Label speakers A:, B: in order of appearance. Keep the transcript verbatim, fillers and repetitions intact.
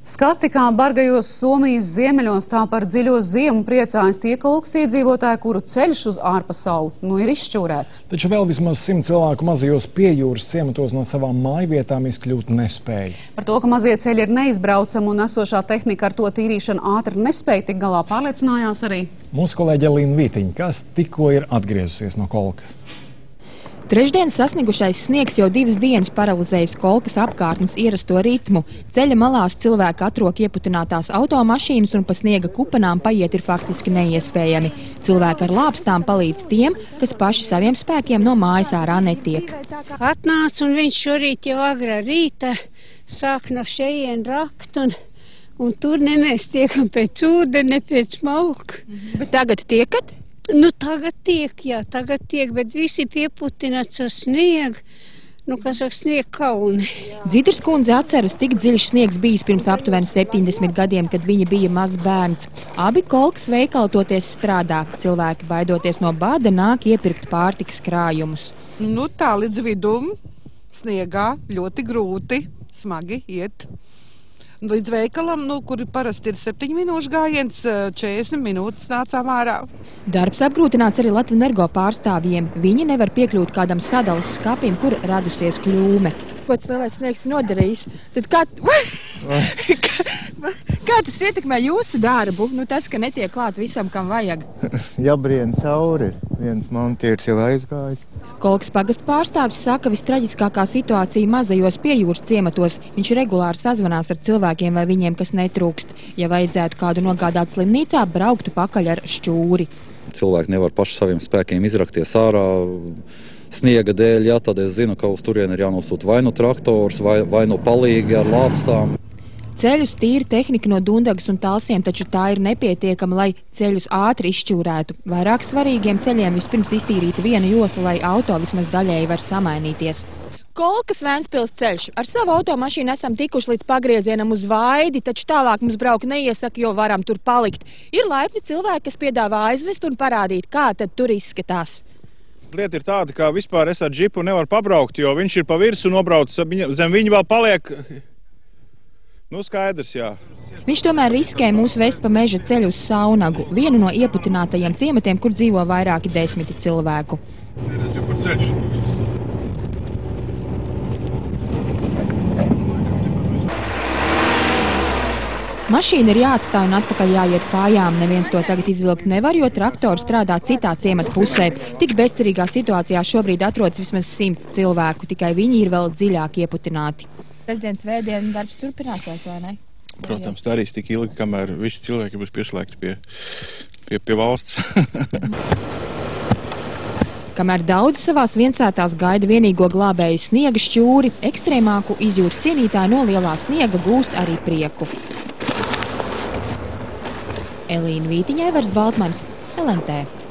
A: Skati kā bargajos Somijas ziemeļos, tā par dziļo ziemu priecājas tie Kolkas iedzīvotāji, kuru ceļš uz ārpasauli nu ir izšķūrēts.
B: Taču vēl vismaz simt cilvēku mazajos piejūras ciematos no savām mājvietām izkļūt nespēja.
A: Par to, ka mazie ceļi ir neizbraucami un esošā tehnika ar to tīrīšanu ātri nespēja tik galā, pārliecinājās arī
B: mūsu kolēģe Elīna Vītiņa, kas tikko ir atgriezusies no Kolkas.
C: Trešdien sasnigušais sniegs jau divas dienas paralizējis Kolkas apkārtnes ierasto ritmu. Ceļa malās cilvēki atrok ieputinātās automašīnas un pa sniega kupenām paiet ir faktiski neiespējami. Cilvēki ar lāpstām palīdz tiem, kas paši saviem spēkiem no mājas ārā netiek.
D: Atnāca un viņš šorīt jau agrā rīta sāk no šejien rakt un, un tur ne mēs tiekam pēc ūdeni, ne pēc malka.
C: Bet tagad tiekat?
D: Nu, tagad tiek, jā, tagad tiek, bet visi pieputināts ar sniegu, nu, kā saka, sniega kauni.
C: Dzidras kundze atceras, tik dziļš sniegs bijis pirms aptuveni septiņdesmit gadiem, kad viņa bija mazs bērns. Abi Kolkas veikali toties strādā. Cilvēki, baidoties no bada, nāk iepirkt pārtikas krājumus.
E: Nu, tā līdz vidum sniegā ļoti grūti, smagi iet. Līdz veikalam, nu, kur parasti ir septiņu minūšu gājiens, četrdesmit minūtes nācām ārā.
C: Darbs apgrūtināts arī Latvenergo pārstāvjiem. Viņi nevar piekļūt kādam sadalas skapim, kur radusies kļūme. Ko tas lielais sniegs nodarījis? Tad kā, kā, kā tas ietekmē jūsu darbu? Nu, tas, ka netiek klāt visam, kam vajag.
F: Jābrien cauri. Viens montīrs jau aizgājis.
C: Kolkas pagasta pārstāvis saka, vistraģiskākā situācija mazajos piejūras ciematos. Viņš regulāri sazvanās ar cilvēkiem vai viņiem, kas netrūkst. Ja vajadzētu kādu nogādāt slimnīcā, brauktu pakaļ ar šķūri.
G: Cilvēki nevar paši saviem spēkiem izrakties ārā sniega dēļ, jā, tad es zinu, ka uz turieni ir jānosūt vai nu traktors, vai, vai nu palīgi ar lāpstām.
C: Ceļus tīra tehnika no Dundagas un Talsiem, taču tā ir nepietiekama, lai ceļus ātri izšķūrētu. Vairāk svarīgiem ceļiem vispirms iztīrīta viena josla, lai auto vismaz daļēji var samainīties. Kolkas Ventspils ceļš. Ar savu automašīnu esam tikuši līdz pagriezienam uz Vaidi, taču tālāk mums braukt neiesaka, jo varam tur palikt. Ir laipni cilvēki, kas piedāvā aizvest un parādīt, kā tad tur izskatās.
H: Lieta ir tāda, ka vispār es ar džipu nevaru pabraukt, jo viņš ir pa virsu nobraucis, zem viņa vēl paliek, nu skaidrs, jā.
C: Viņš tomēr riskē mūs vest pa meža ceļu uz Saunagu, vienu no ieputinātajiem ciematiem, kur dzīvo vairāki desmiti cilvēku.
H: Redz jau par ceļš.
C: Mašīna ir jāatstāj un atpakaļ jāiet kājām. Neviens to tagad izvilkt nevar, jo traktors strādā citā ciemata pusē. Tik bezcerīgā situācijā šobrīd atrodas vismaz simts cilvēku, tikai viņi ir vēl dziļāk ieputināti. Sestdien, svētdien darbs turpināsies, vai ne?
H: Protams, tā arī tik ilgi, kamēr visi cilvēki būs pieslēgti pie, pie, pie valsts.
C: Kamēr daudz savās viensētās gaida vienīgo glābēju sniega šķūri, ekstrēmāku izjūtu cienītāji no lielā sniega gūst arī prieku. Elīna Vītiņa, Aivars Baltmanis, L N T.